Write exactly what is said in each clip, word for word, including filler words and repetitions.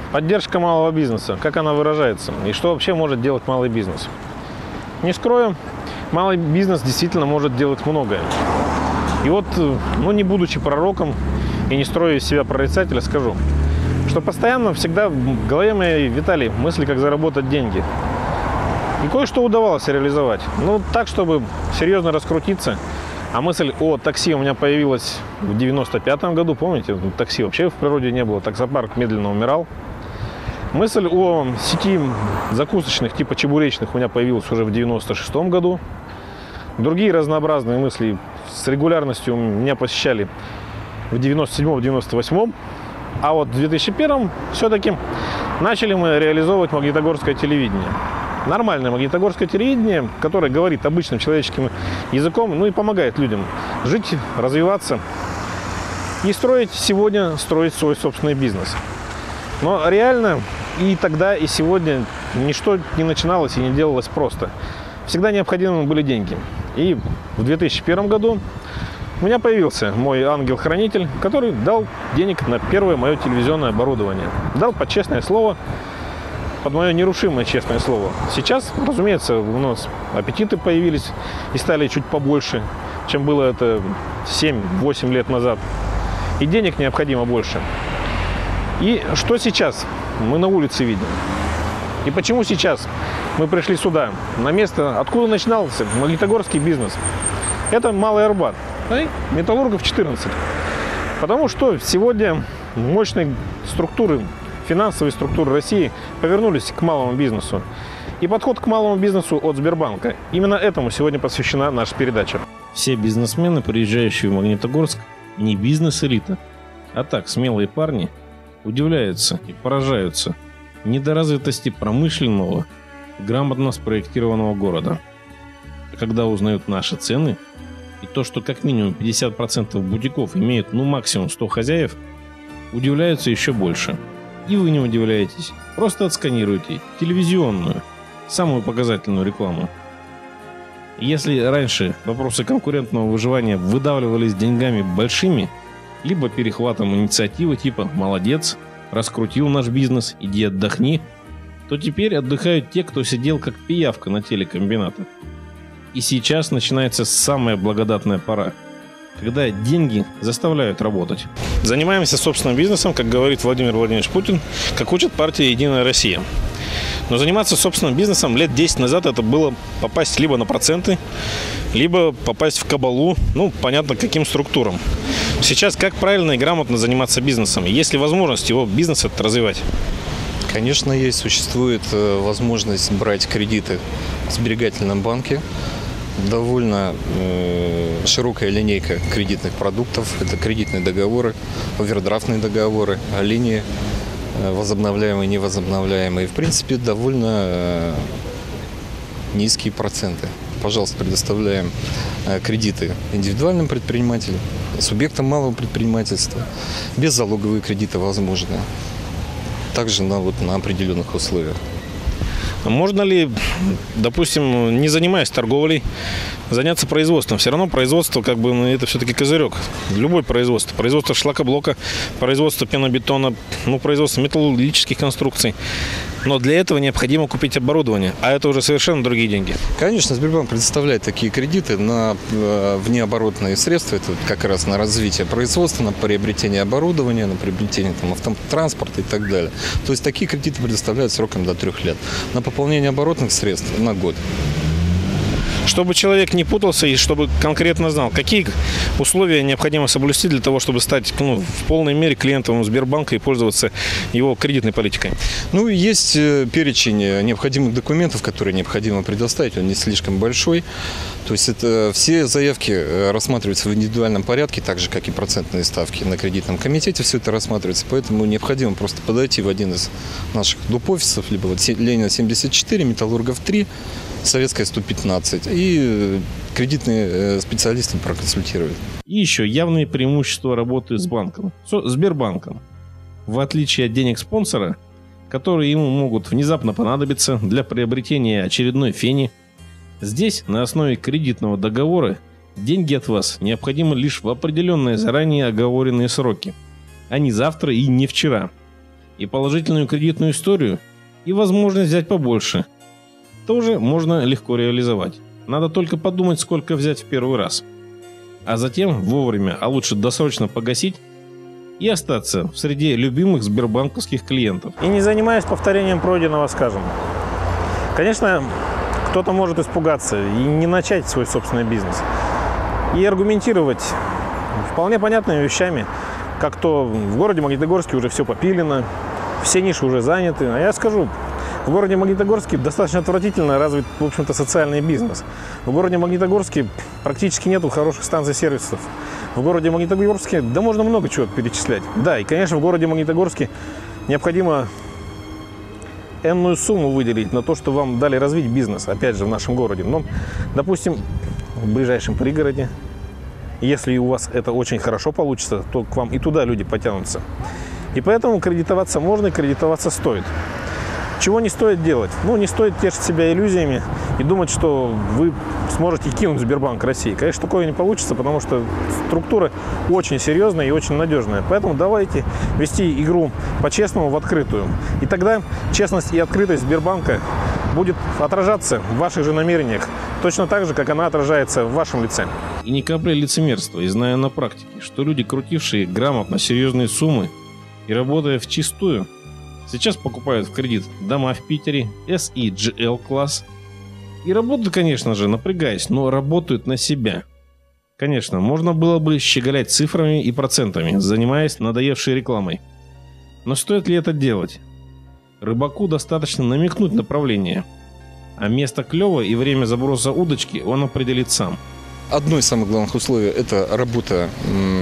Поддержка малого бизнеса, как она выражается и что вообще может делать малый бизнес. Не скрою, малый бизнес действительно может делать многое. И вот, ну не будучи пророком и не строя из себя прорицателя, скажу, что постоянно всегда в голове моей витали мысли, как заработать деньги. И кое-что удавалось реализовать. Ну, так, чтобы серьезно раскрутиться. А мысль о такси у меня появилась в девяносто пятом году, помните? Такси вообще в природе не было, таксопарк медленно умирал. Мысль о сети закусочных типа чебуречных у меня появилась уже в девяносто шестом году. Другие разнообразные мысли с регулярностью меня посещали в девяносто седьмом — девяносто восьмом. А вот в две тысячи первом все-таки начали мы реализовывать магнитогорское телевидение. Нормальное магнитогорское телевидение, которое говорит обычным человеческим языком, ну и помогает людям жить, развиваться и строить сегодня, строить свой собственный бизнес. Но реально и тогда, и сегодня ничто не начиналось и не делалось просто. Всегда необходимы были деньги. И в две тысячи первом году у меня появился мой ангел-хранитель, который дал денег на первое мое телевизионное оборудование. Дал под честное слово, под мое нерушимое честное слово. Сейчас, разумеется, у нас аппетиты появились и стали чуть побольше, чем было это семь-восемь лет назад. И денег необходимо больше. И что сейчас мы на улице видим? И почему сейчас мы пришли сюда, на место, откуда начинался магнитогорский бизнес? Это Малый Арбат, Металлургов четырнадцать. Потому что сегодня мощные структуры, финансовые структуры России повернулись к малому бизнесу. И подход к малому бизнесу от Сбербанка. Именно этому сегодня посвящена наша передача. Все бизнесмены, приезжающие в Магнитогорск, не бизнес-элита, а так смелые парни, удивляются и поражаются недоразвитости промышленного, грамотно спроектированного города. А когда узнают наши цены и то, что как минимум пятьдесят процентов бутиков имеют ну максимум сто хозяев, удивляются еще больше. И вы не удивляетесь. Просто отсканируйте телевизионную, самую показательную рекламу. Если раньше вопросы конкурентного выживания выдавливались деньгами большими, либо перехватом инициативы типа «молодец», «раскрутил наш бизнес, иди отдохни», то теперь отдыхают те, кто сидел как пиявка на телекомбинатах. И сейчас начинается самая благодатная пора, когда деньги заставляют работать. Занимаемся собственным бизнесом, как говорит Владимир Владимирович Путин, как учит партия «Единая Россия». Но заниматься собственным бизнесом лет десять назад это было попасть либо на проценты, либо попасть в кабалу, ну, понятно, каким структурам. Сейчас как правильно и грамотно заниматься бизнесом? Есть ли возможность его бизнес этот развивать? Конечно, есть. Существует возможность брать кредиты в сберегательном банке. Довольно э, широкая линейка кредитных продуктов. Это кредитные договоры, овердрафтные договоры, линии э, возобновляемые, невозобновляемые. В принципе, довольно э, низкие проценты. Пожалуйста, предоставляем э, кредиты индивидуальным предпринимателям, субъектам малого предпринимательства. Беззалоговые кредиты возможны. Также на, вот, на определенных условиях. Можно ли, допустим, не занимаясь торговлей, заняться производством? Все равно производство, как бы, это все-таки козырек. Любое производство. Производство шлакоблока, производство пенобетона, ну, производство металлургических конструкций. Но для этого необходимо купить оборудование. А это уже совершенно другие деньги. Конечно, Сбербанк предоставляет такие кредиты на э, внеоборотные средства. Это как раз на развитие производства, на приобретение оборудования, на приобретение там, автотранспорта и так далее. То есть такие кредиты предоставляют сроком до трех лет. На пополнение оборотных средств на год. Чтобы человек не путался и чтобы конкретно знал, какие условия необходимо соблюсти для того, чтобы стать, ну, в полной мере клиентом Сбербанка и пользоваться его кредитной политикой. Ну, есть перечень необходимых документов, которые необходимо предоставить. Он не слишком большой. То есть это все заявки рассматриваются в индивидуальном порядке, так же, как и процентные ставки на кредитном комитете. Все это рассматривается. Поэтому необходимо просто подойти в один из наших доп. Офисов, либо вот Ленина семьдесят четыре, Металлургов три, Советская сто пятнадцать. И кредитные специалисты проконсультируют. И еще явные преимущества работы с банком, с Сбербанком. В отличие от денег спонсора, которые ему могут внезапно понадобиться для приобретения очередной фени, здесь на основе кредитного договора деньги от вас необходимы лишь в определенные заранее оговоренные сроки, а не завтра и не вчера. и положительную кредитную историю, и возможность взять побольше, тоже можно легко реализовать. Надо только подумать, сколько взять в первый раз. А затем вовремя, а лучше досрочно погасить и остаться в среде любимых сбербанковских клиентов. И не занимаясь повторением пройденного, скажем. Конечно, кто-то может испугаться и не начать свой собственный бизнес. И аргументировать вполне понятными вещами, как то в городе Магнитогорске уже все попилено, все ниши уже заняты. А я скажу, в городе Магнитогорске достаточно отвратительно развит, в общем-то, социальный бизнес. В городе Магнитогорске практически нету хороших станций сервисов. В городе Магнитогорске, да можно много чего перечислять. Да, и, конечно, в городе Магнитогорске необходимо энную сумму выделить на то, что вам дали развить бизнес, опять же, в нашем городе. Но, допустим, в ближайшем пригороде, если у вас это очень хорошо получится, то к вам и туда люди потянутся. И поэтому кредитоваться можно и кредитоваться стоит. Чего не стоит делать? Ну, не стоит тешить себя иллюзиями и думать, что вы сможете кинуть Сбербанк России. Конечно, такое не получится, потому что структура очень серьезная и очень надежная. Поэтому давайте вести игру по-честному, в открытую. И тогда честность и открытость Сбербанка будет отражаться в ваших же намерениях, точно так же, как она отражается в вашем лице. И ни капли лицемерства, и зная на практике, что люди, крутившие грамотно серьезные суммы и работая вчистую, сейчас покупают в кредит дома в Питере, эс и джи эл класс. И работают, конечно же, напрягаясь, но работают на себя. Конечно, можно было бы щеголять цифрами и процентами, занимаясь надоевшей рекламой. Но стоит ли это делать? Рыбаку достаточно намекнуть направление. А место клёва и время заброса удочки он определит сам. Одно из самых главных условий – это работа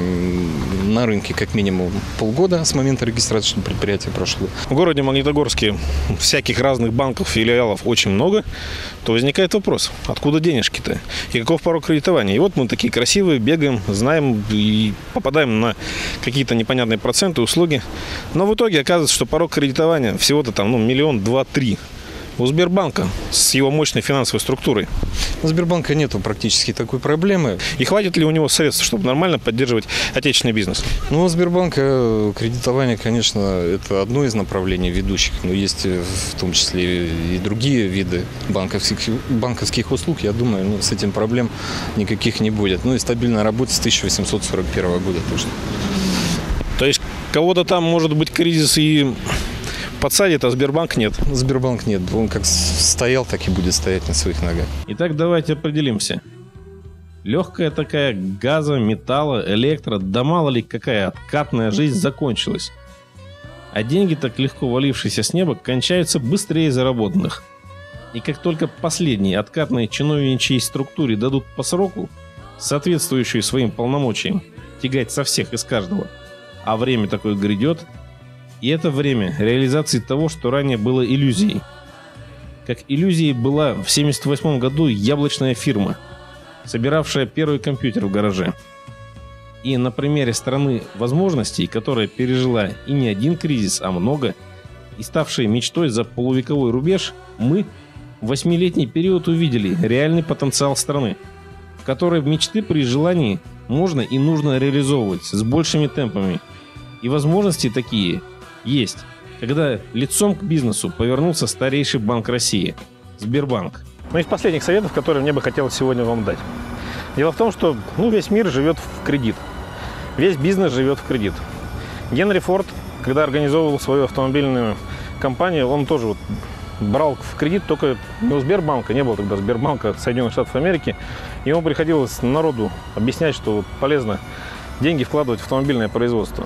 на рынке как минимум полгода с момента регистрации, чтобы предприятие прошло. В городе Магнитогорске всяких разных банков, филиалов очень много, то возникает вопрос, откуда денежки-то и каков порог кредитования. И вот мы такие красивые, бегаем, знаем и попадаем на какие-то непонятные проценты, услуги. Но в итоге оказывается, что порог кредитования всего-то там ну, миллион, два, три. У Сбербанка с его мощной финансовой структурой. У Сбербанка нету практически такой проблемы. И хватит ли у него средств, чтобы нормально поддерживать отечественный бизнес? Ну, у Сбербанка кредитование, конечно, это одно из направлений ведущих, но есть в том числе и другие виды банковских, банковских услуг. Я думаю, ну, с этим проблем никаких не будет. Ну и стабильная работа с тысяча восемьсот сорок первого года точно. То есть кого-то там может быть кризис и подсадит, а Сбербанк нет? Сбербанк нет. Он как стоял, так и будет стоять на своих ногах. Итак, давайте определимся. Легкая такая газа, металла, электро, да мало ли какая откатная жизнь закончилась. А деньги, так легко валившиеся с неба, кончаются быстрее заработанных. И как только последние откатные чиновничьей структуре дадут по сроку, соответствующую своим полномочиям, тягать со всех и с каждого, а время такое грядет, и это время реализации того, что ранее было иллюзией. Как иллюзией была в семьдесят восьмом году яблочная фирма, собиравшая первый компьютер в гараже. И на примере страны возможностей, которая пережила и не один кризис, а много, и ставшей мечтой за полувековой рубеж, мы в восьмилетний период увидели реальный потенциал страны, в которой мечты при желании можно и нужно реализовывать с большими темпами. И возможности такие есть, когда лицом к бизнесу повернулся старейший банк России – Сбербанк. Ну, из последних советов, которые мне бы хотелось сегодня вам дать. Дело в том, что ну, весь мир живет в кредит. Весь бизнес живет в кредит. Генри Форд, когда организовывал свою автомобильную компанию, он тоже вот брал в кредит, только не у Сбербанка, не было тогда Сбербанка Соединенных Штатов Америки. И ему приходилось народу объяснять, что вот полезно деньги вкладывать в автомобильное производство.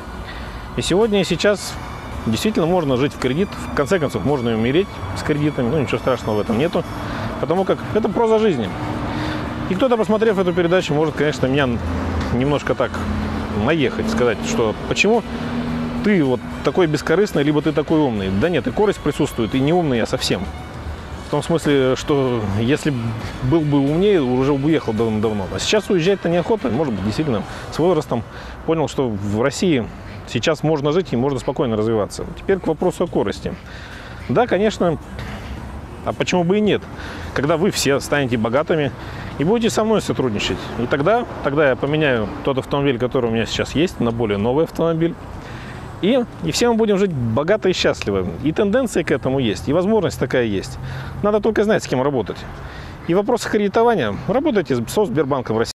И сегодня и сейчас действительно можно жить в кредит. В конце концов, можно и умереть с кредитами. Ну, ничего страшного в этом нету. Потому как это проза жизни. И кто-то, посмотрев эту передачу, может, конечно, меня немножко так наехать, сказать, что почему ты вот такой бескорыстный, либо ты такой умный. Да нет, и корысть присутствует, и не умный я совсем. В том смысле, что если был бы умнее, уже уехал давно. А сейчас уезжать-то неохота. Может быть, действительно, с возрастом понял, что в России сейчас можно жить и можно спокойно развиваться. Теперь к вопросу о корысти. Да, конечно, а почему бы и нет? Когда вы все станете богатыми и будете со мной сотрудничать. И тогда, тогда я поменяю тот автомобиль, который у меня сейчас есть, на более новый автомобиль. И, и все мы будем жить богато и счастливо. И тенденция к этому есть, и возможность такая есть. Надо только знать, с кем работать. И в вопросах кредитования работайте со Сбербанком России.